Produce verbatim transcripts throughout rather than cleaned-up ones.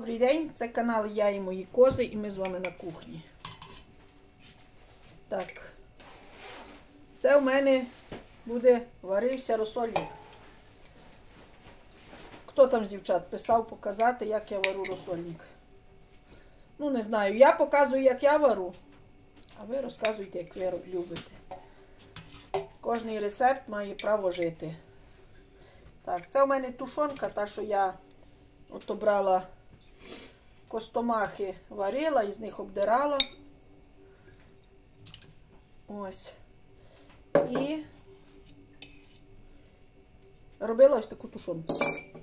Добрий день, це канал Я і мої кози, і ми з вами на кухні. Так, це у мене буде варився розсольник. Хто там з дівчат писав показати, як я варю розсольник? Ну, не знаю, я показую, як я варю, а ви розказуйте, як ви любите. Кожний рецепт має право жити. Так, це у мене тушонка, та, що я ото брала костомахи, варила, із них обдирала. Ось. І робила ось таку тушонку.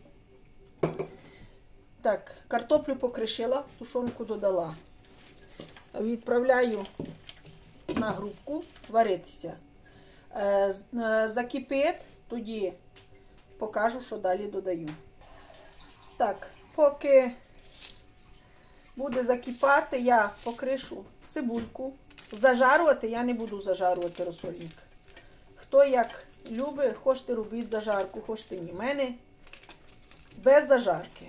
Так, картоплю покришила, тушонку додала. Відправляю на грубку варитися. Закипить, тоді покажу, що далі додаю. Так, поки буде закипати, я покришу цибульку. Зажарувати я не буду зажарувати розсольник. Хто як любить, хочете робіть зажарку, хочете ні. У мене без зажарки.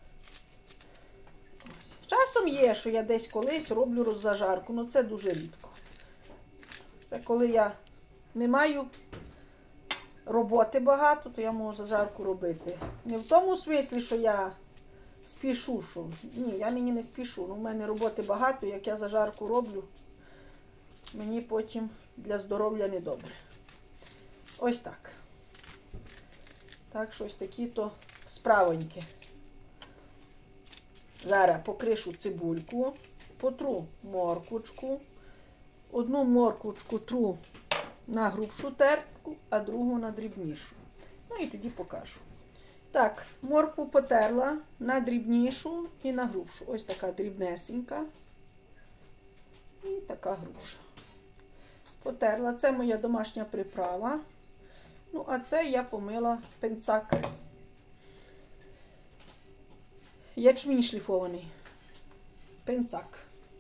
Ось. Часом є, що я десь колись роблю зажарку, але це дуже рідко. Це коли я не маю роботи багато, то я можу зажарку робити. Не в тому смислі, що я спішу, що ні, я мені не спішу. Ну, в мене роботи багато, як я зажарку роблю, мені потім для здоров'я не добре. Ось так. Так, щось такі-то справоньки. Зараз покришу цибульку, потру морквочку. Одну морквочку тру на грубшу тертку, а другу на дрібнішу. Ну і тоді покажу. Так, моркву потерла на дрібнішу і на грубшу. Ось така дрібнесенька і така грубша. Потерла. Це моя домашня приправа. Ну, а це я помила пенцак. Ячмінь шліфований. Пенцак.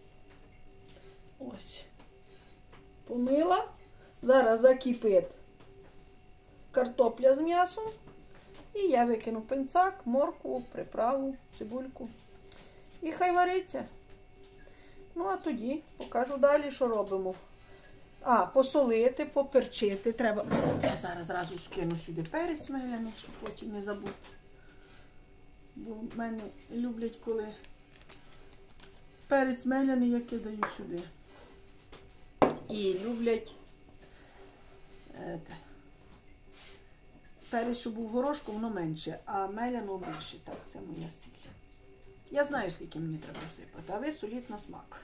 Ось. Помила. Зараз закипить картопля з м'ясом. І я викину пенцак, моркву, приправу, цибульку. І хай вариться. Ну, а тоді покажу далі, що робимо. А, посолити, поперчити треба. Я зараз зразу скину сюди перець меляний, щоб потім не забути. Бо в мене люблять, коли перець меляний я кидаю сюди. І люблять ете, перець, що був горошку, воно менше, а меляно більше. Так, це моя сіль. Я знаю, скільки мені треба всипати, а ви соліть на смак.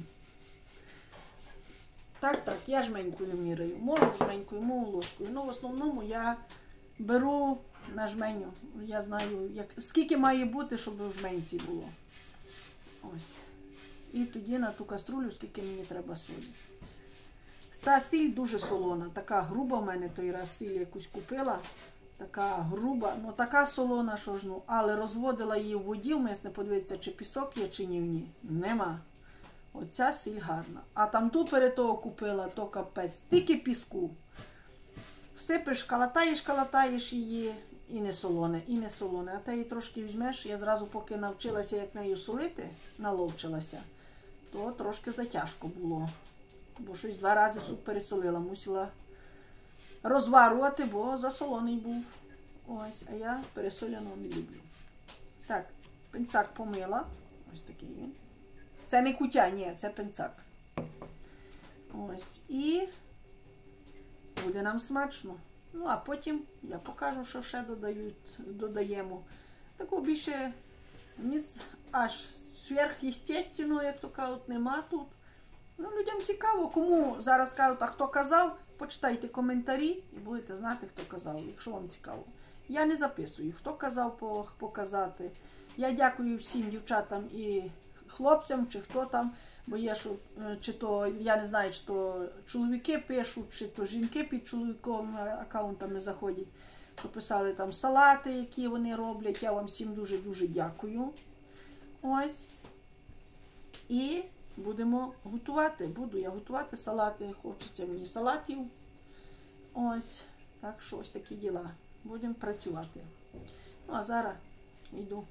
Так, так, я жменькою міряю. Можу жменькою, можу ложкою. Ну, в основному я беру на жменю. Я знаю, як, скільки має бути, щоб в жменці було. Ось. І тоді на ту каструлю, скільки мені треба солі. Та сіль дуже солона. Така груба в мене той раз сіль якусь купила. Така груба, ну така солона, що ж, ну, але розводила її в воді, вмисне подивитися, чи пісок є, чи ні в ній. Нема. Оця сіль гарна. А там ту перед того купила, то капець, стільки піску. Всипиш, калатаєш, калатаєш її, і не солоне, і не солоне. А ти її трошки візьмеш, я зразу поки навчилася, як нею солити, наловчилася, то трошки затяжко було. Бо щось два рази суп пересолила, мусила розварювати, бо засолений був. Ось, а я пересоляного не люблю. Так, пенцак помила. Ось такий він. Це не кутя, ні, це пенцак. Ось, і буде нам смачно. Ну, а потім я покажу, що ще додають, додаємо. Такого більше ніц аж сверхъестественного, як то кажуть, нема тут. Ну, людям цікаво, кому зараз кажуть, а хто казав, почитайте коментарі і будете знати, хто казав, якщо вам цікаво. Я не записую, хто казав показати. Я дякую всім дівчатам і хлопцям, чи хто там, бо є, що, чи то, я не знаю, чи то чоловіки пишуть, чи то жінки під чоловіком аккаунтами заходять, що писали там салати, які вони роблять. Я вам всім дуже-дуже дякую. Ось. І будемо готувати. Буду я готувати салати. Хочеться мені салатів. Ось. Так що ось такі діла. Будемо працювати. Ну, а зараз йду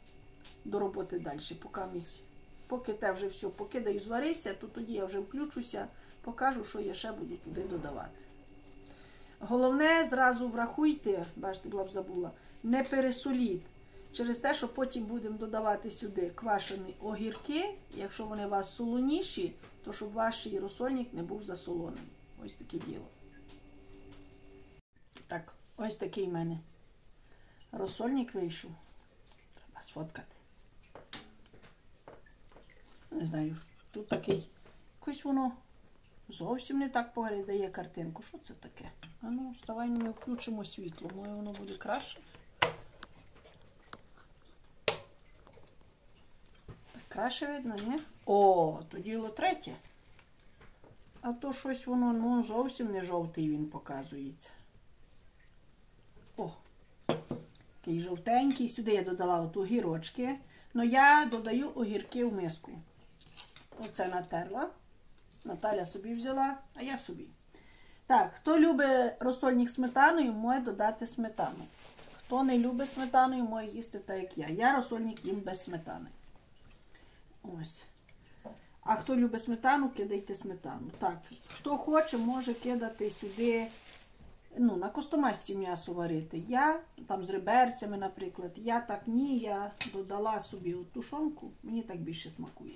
до роботи далі, поки місць. Поки те вже все покидаю звариться, то тоді я вже включуся, покажу, що я ще буду туди додавати. Головне, зразу врахуйте, бачите, була б забула, не пересоліть. Через те, що потім будемо додавати сюди квашені огірки, якщо вони у вас солоніші, то щоб ваш розсольник не був засолений. Ось таке діло. Так, ось такий в мене розсольник вийшов. Треба сфоткати. Не знаю, тут такий, якось воно зовсім не так поглядає картинку. Що це таке? А ну, давай ми включимо світло, може воно буде краще. Так, краще видно, ні? О, то діло третє. А то щось воно, ну, зовсім не жовтий він показується. О, такий жовтенький. Сюди я додала от огірочки. Ну, я додаю огірки в миску. Оце натерла. Наталя собі взяла, а я собі. Так, хто любить розсольник сметаною, може додати сметану. Хто не любить сметаною, може їсти так, як я. Я розсольник їм без сметани. Ось. А хто любить сметану, кидайте сметану. Так, хто хоче, може кидати сюди, ну, на костомасці м'ясо варити. Я, там з реберцями, наприклад, я так ні, я додала собі от тушонку, мені так більше смакує.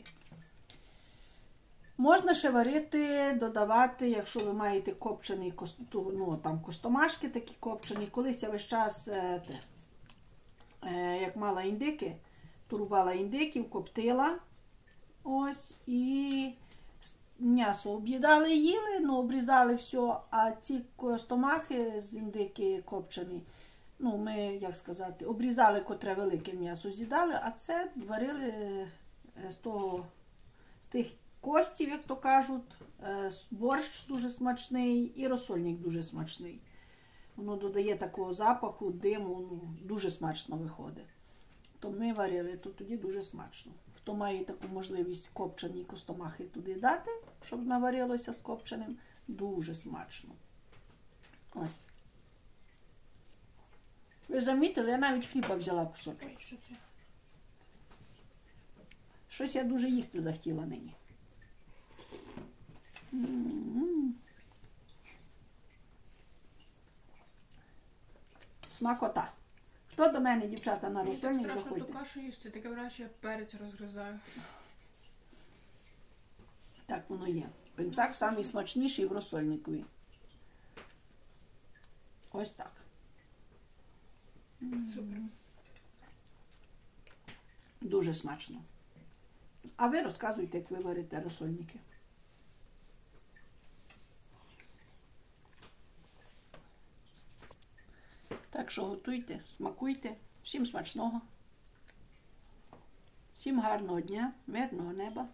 Можна ще варити, додавати, якщо ви маєте копчений, ну, там костомашки такі копчені. Колись я весь час, е, те, е, як мала індики, турбала індиків, коптила. Ось, і м'ясо об'їдали, їли, ну, обрізали все, а ці костомахи з індики копчені, ну, ми, як сказати, обрізали, котре велике м'ясо з'їдали, а це варили з того, з тих костів, як то кажуть, борщ дуже смачний і розсольник дуже смачний. Воно додає такого запаху, диму, ну, дуже смачно виходить. То ми варили, то тоді дуже смачно. Хто має таку можливість копчені костомахи туди дати, щоб наварилося з копченим, дуже смачно. Ось. Ви замітили, я навіть хліба взяла кусочок. Щось я дуже їсти захотіла нині. М-м-м. Смакота. Хто до мене, дівчата, на розсольник заходьте? Мені так страшно ту кашу їсти, таке враження, я перець розгризаю. Так воно є. Пенцак самий смачніший в розсольникові. Ось так. Супер. Дуже смачно. А ви розказуйте, як ви варите розсольники. Так що готуйте, смакуйте. Всім смачного. Всім гарного дня, мирного неба.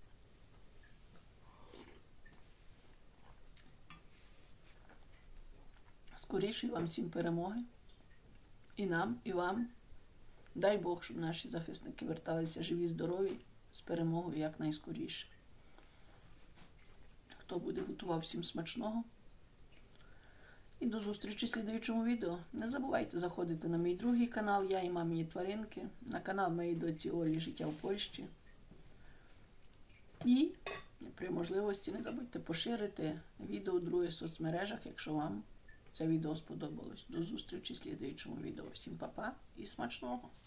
Скорішої вам всім перемоги. І нам, і вам. Дай Бог, щоб наші захисники верталися живі, здорові, з перемогою якнайскоріше. Хто буде готував, всім смачного. І до зустрічі в слідуючому відео. Не забувайте заходити на мій другий канал «Я і мамині тваринки», на канал моєї доці Олі «Життя в Польщі». І при можливості не забудьте поширити відео в других соцмережах, якщо вам це відео сподобалось. До зустрічі в слідуючому відео. Всім па-па і смачного!